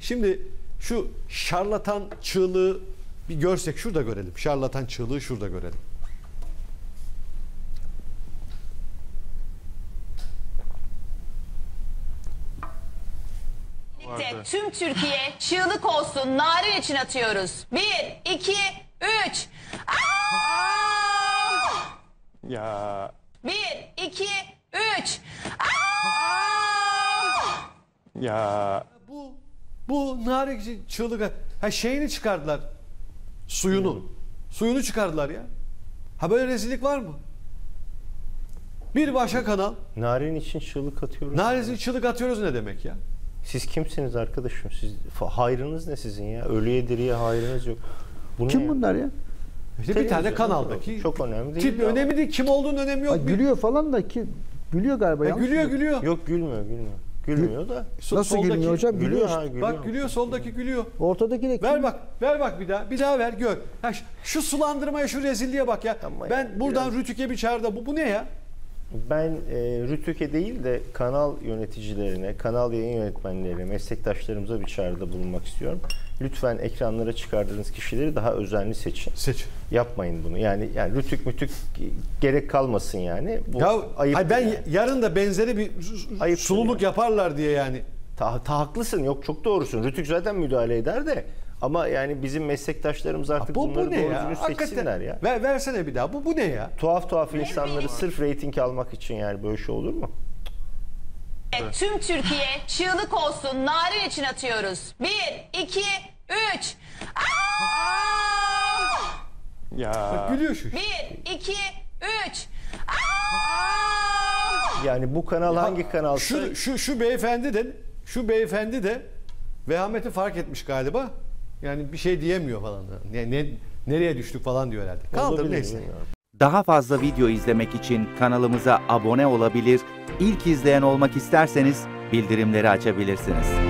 Şimdi şu şarlatan çığlığı bir görsek şurada görelim. Şarlatan çığlığı şurada görelim. Tüm Türkiye çığlık olsun, Narin için atıyoruz. 1, 2, 3. Ya. 1, 2, 3. Ya. Bu Narin çığlık. Ha şeyini çıkardılar. Suyunu. Suyunu çıkardılar ya. Ha böyle rezillik var mı? Bir başka kanal. Narin için çığlık atıyoruz. Narin için çığlık atıyoruz ne demek ya? Siz kimsiniz arkadaşım? Siz hayrınız ne sizin ya? Ölüye diriye hayrınız yok. Bu Kim ne bunlar ya? İşte bir tane kanaldaki. Çok önemli değil. Tip önemli değil. Kim olduğunun önemi yok. Ha, gülüyor falan da ki gülüyor galiba. yanlış mı? Gülüyor. Yok gülmüyor. Gülmüyor da. Nasıl gülmüyor hocam? Gülüyor ha, gülüyor. Bak gülüyor, soldaki gülüyor. Ortadaki de Ver bak bir daha. Bir daha ver gör. Ha, şu sulandırmaya, şu rezilliğe bak ya. Ama Ben yani buradan biraz- Rütük'e bir çağrıda bu ne ya? Ben Rütük'e değil de kanal yöneticilerine, kanal yayın yönetmenlerine, meslektaşlarımıza bir çağrıda bulunmak istiyorum. Lütfen ekranlara çıkardığınız kişileri daha özenli seçin. Seç. Yapmayın bunu. Yani Rütük gerek kalmasın yani. Bu Ya ayıp. hayır, ben yani. yarın da benzeri bir Ayıp sululuk yani. yaparlar diye yani. Haklısın. Yok çok doğrusun. Rütük zaten müdahale eder de ama yani bizim meslektaşlarımız artık Bu bunları ne doğru ya? düzgün seçsinler ya. Versene bir daha. Bu ne ya? Tuhaf insanları sırf reyting almak için yani böyle şey olur mu? Tüm Türkiye çığlık olsun, Narin için atıyoruz. 1, 2, 3. Ya. Bak gülüyor şu. 1, 2, 3. Yani bu kanal hangi kanalsa Şu beyefendi de vehameti fark etmiş galiba. Yani bir şey diyemiyor falan. Nereye düştük falan diyor herhalde. Kaldır olabilir, neyse. bilmiyorum. Daha fazla video izlemek için kanalımıza abone olabilir, ilk izleyen olmak isterseniz bildirimleri açabilirsiniz.